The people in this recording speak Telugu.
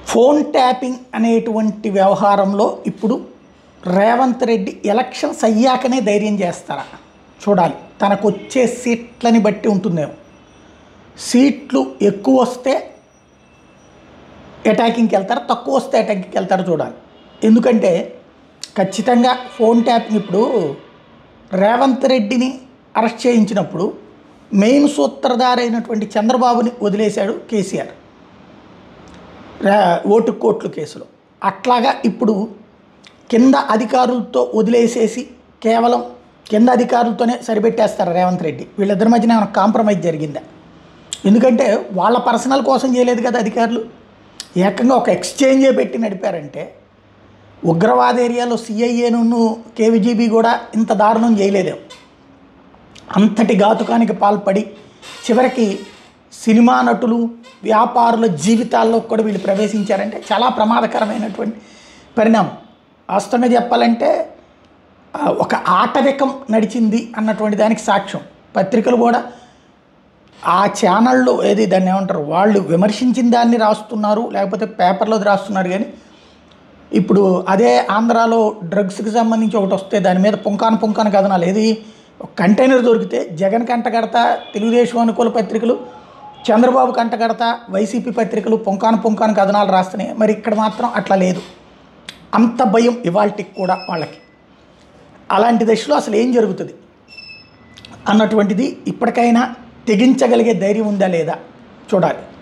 ఫోన్ ట్యాపింగ్ అనేటువంటి వ్యవహారంలో ఇప్పుడు రేవంత్ రెడ్డి ఎలక్షన్స్ అయ్యాకనే ధైర్యం చేస్తారా చూడాలి. తనకు వచ్చే సీట్లని బట్టి ఉంటుందేమో. సీట్లు ఎక్కువ వస్తే అటాకింగ్కి వెళ్తారు, తక్కువ వస్తే అటాకింగ్కి వెళ్తారు చూడాలి. ఎందుకంటే ఖచ్చితంగా ఫోన్ ట్యాపింగ్ ఇప్పుడు రేవంత్ రెడ్డిని అరెస్ట్ చేయించినప్పుడు మెయిన్ సూత్రధారి అయినటువంటి చంద్రబాబుని వదిలేశాడు కేసీఆర్ ఓటు కోట్లు కేసులో. అట్లాగా ఇప్పుడు కింద అధికారులతో వదిలేసేసి కేవలం కింద అధికారులతోనే సరిపెట్టేస్తారు రేవంత్ రెడ్డి. వీళ్ళిద్దరి మధ్యన ఏమైనా కాంప్రమైజ్ జరిగిందా? ఎందుకంటే వాళ్ళ పర్సనల్ కోసం చేయలేదు కదా అధికారులు, ఏకంగా ఒక ఎక్స్చేంజే పెట్టి నడిపారంటే ఉగ్రవాద ఏరియాలో సిఐఏను కేవీజీబీ కూడా ఇంత దారుణం చేయలేదేమో. అంతటి ఘాతుకానికి పాల్పడి చివరికి సినిమా నటులు వ్యాపారుల జీవితాల్లో కూడా వీళ్ళు ప్రవేశించారంటే చాలా ప్రమాదకరమైనటువంటి పరిణామం. వాస్తవంగా చెప్పాలంటే ఒక ఆటవికం నడిచింది అన్నటువంటి దానికి సాక్ష్యం. పత్రికలు కూడా ఆ ఛానల్లో ఏది దాన్ని ఏమంటారు, వాళ్ళు విమర్శించిన దాన్ని రాస్తున్నారు, లేకపోతే పేపర్లో రాస్తున్నారు. కానీ ఇప్పుడు అదే ఆంధ్రాలో డ్రగ్స్కి సంబంధించి ఒకటి వస్తే దాని మీద పుంకాను కథనాలు, ఏది ఒక కంటైనర్ దొరికితే జగన్ కంటగడతా తెలుగుదేశం అనుకూల పత్రికలు, చంద్రబాబు కంటగడతా వైసీపీ పత్రికలు పుంకాను కథనాలు రాస్తున్నాయి. మరి ఇక్కడ మాత్రం అట్లా లేదు. అంత భయం ఇవాళకి కూడా వాళ్ళకి. అలాంటి దశలో అసలు ఏం జరుగుతుంది అన్నటువంటిది ఇప్పటికైనా తెగించగలిగే ధైర్యం ఉందా లేదా చూడాలి.